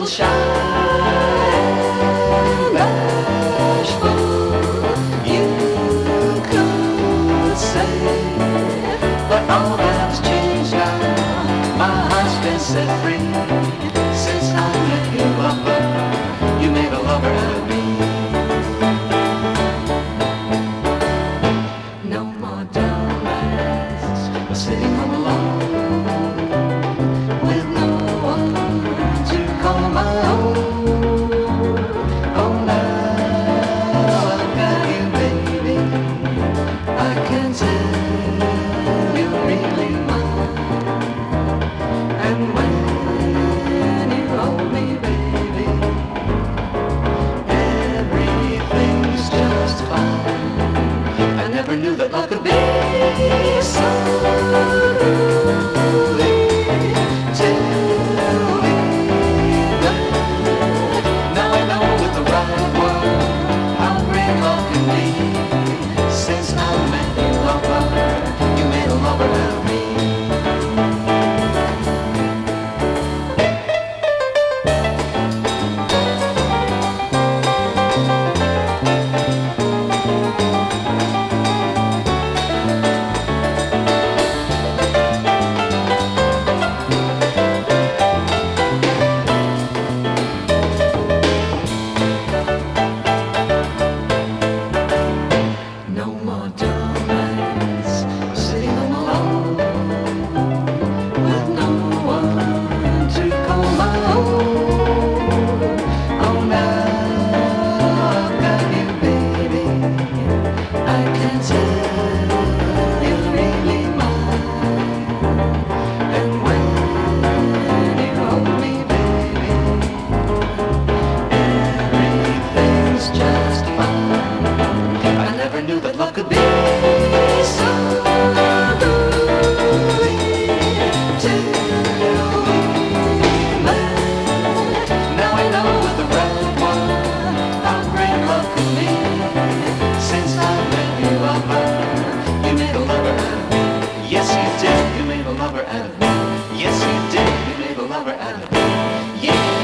little shy and bashful, you could say, but all that's changed now. My heart's been set free since I met you, lover. You made a lover out of me. No more dull nights, we're sitting home alone with no one to call my own. Oh, now I've got you, baby. I can tell you're really mine. And when you hold me, baby, everything's just fine. I never knew that love could be so good till we met. Now I know with the right one how great love can be. Since I met you, lover, you made a lover out of me. No more dull nights, sitting home alone with no one to call my own. Oh, now I've got you, baby. I can tell you're really mine. And when you hold me, baby, everything's just fine. I never knew that love could be so good till we met. Now I know with the right one how great love can be. Since I met you, lover, you made a lover out of me. Yes, you did, you made a lover out of me. Yes, you did, you made a lover out of me. Yeah.